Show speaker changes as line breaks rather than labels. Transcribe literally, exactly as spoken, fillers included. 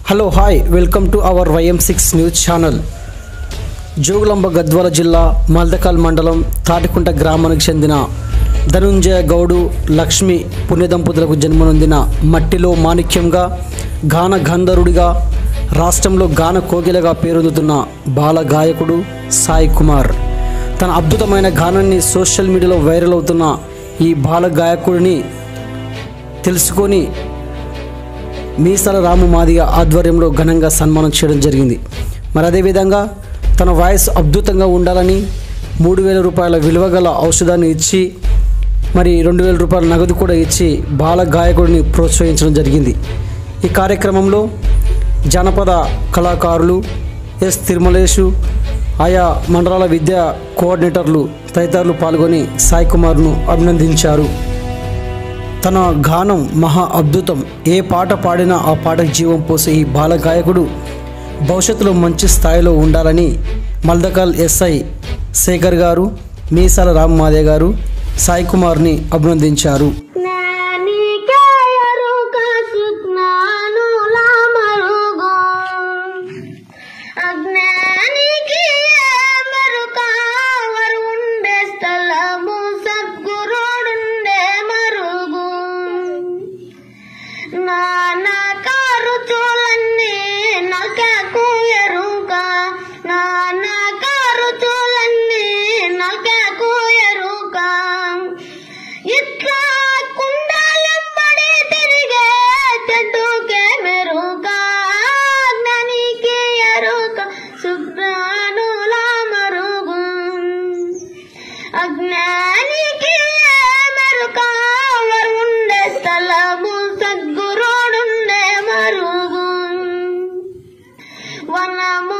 Hello hi welcome to our Y M six news channel. Jogulamba Gadwal జిల్లా మల్దకల్ మండలం తాటికుంట గ్రామానికి చెందిన ధనుంజయ గౌడు లక్ష్మి పుణ్యదంపతులకు జన్మనొందిన మట్టిలో మాణిక్యంగా గాన గంధర్వుడిగా రాష్ట్రంలో గాన కోగిలగా పేరొందుతున్న బాల గాయకుడు సాయి కుమార్. తన అద్భుతమైన గానాన్ని సోషల్ మీడియాలో వైరల్ అవుతున్న ఈ బాల గాయకుడిని తెలుసుకొని మీసాల రాము మాదిగ ఆధ్వర్యంలో ఘనంగా సన్మానం చేయడం జరిగింది. మరి అదేవిధంగా తన వాయిస్ అద్భుతంగా ఉండాలని మూడు వేల రూపాయల విలువ గల ఔషధాన్ని ఇచ్చి మరి రెండు వేల రూపాయల నగదు కూడా ఇచ్చి బాల గాయకుడిని ప్రోత్సహించడం జరిగింది. ఈ కార్యక్రమంలో జానపద కళాకారులు ఎస్ తిరుమలేషు, ఆయా మండలాల విద్యా కోఆర్డినేటర్లు తదితరులు పాల్గొని సాయి కుమార్ను అభినందించారు. తన గానం మహా అద్భుతం. ఏ పాట పాడినా ఆ పాటకు జీవం పోసే ఈ బాల గాయకుడు భవిష్యత్తులో మంచి స్థాయిలో ఉండాలని మల్దకల్ ఎస్ఐ శేఖర్ గారు, మీసాల రామ్ మాదే గారు సాయి కుమార్ని అభినందించారు.
అజ్ఞానికి మెరుక వరుండే స్థలము సద్గురుడుండే మరుగు వనము